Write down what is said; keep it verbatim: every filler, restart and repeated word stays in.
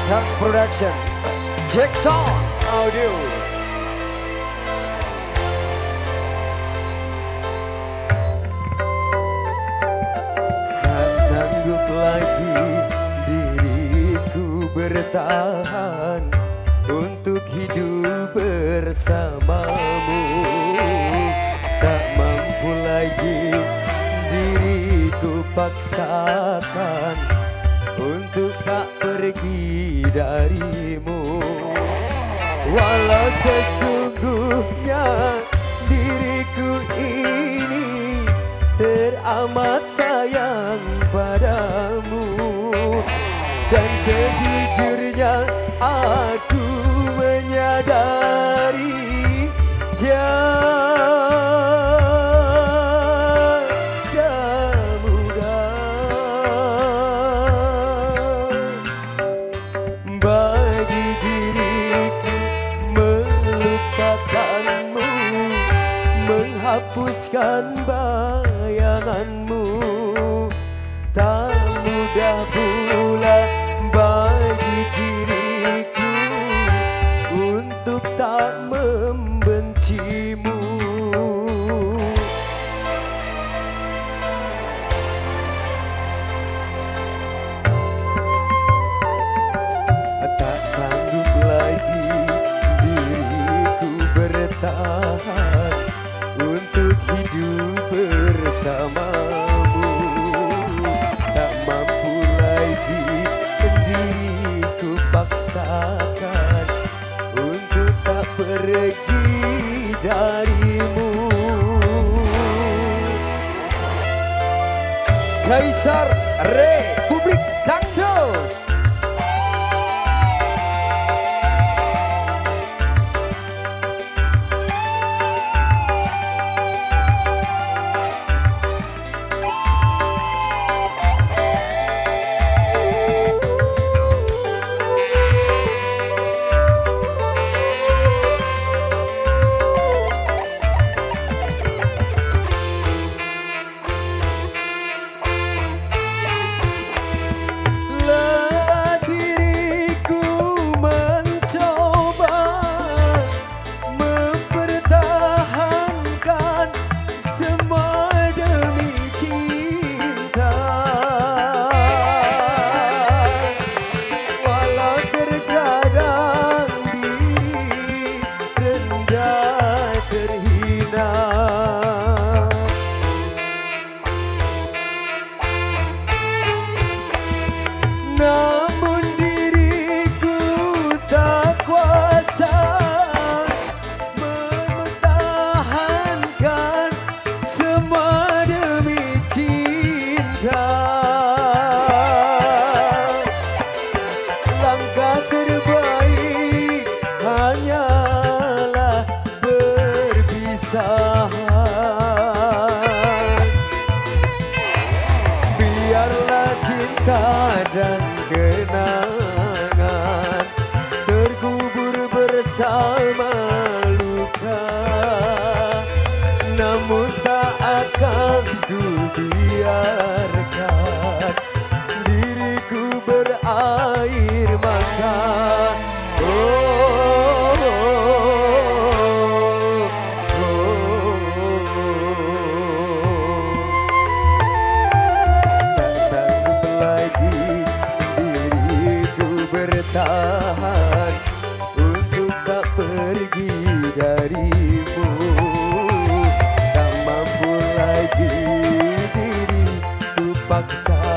Tang Production, Jackson Audio. Tak sanggup lagi diriku bertahan untuk hidup bersamamu. Tak mampu lagi diriku paksakan untuk tak pergi darimu. Walau sesungguhnya diriku ini teramat sayang padamu, dan sejujurnya aku menyadari tiada mudah bagi diriku melupakanmu, menghapuskan bayanganmu. Tak mudah pula bagi diriku untuk tak membencimu. Tak sanggup lagi diriku bertahan untuk hidup bersamamu. Tak mampu lagi diriku paksakan untuk tak pergi darimu. Kaisar Republik Dangdut. Namun diriku tak kuasa mempertahankan semua demi cinta. Langkah terbaik hanyalah berpisah. Biarlah cinta dan kenangan terkubur bersama luka, namun tak akan ku biarkan diriku berair mata. Oh, oh, oh, oh. Tak sanggup lagi diriku bertahan untuk tak pergi darimu. Tak mampu lagi diriku paksa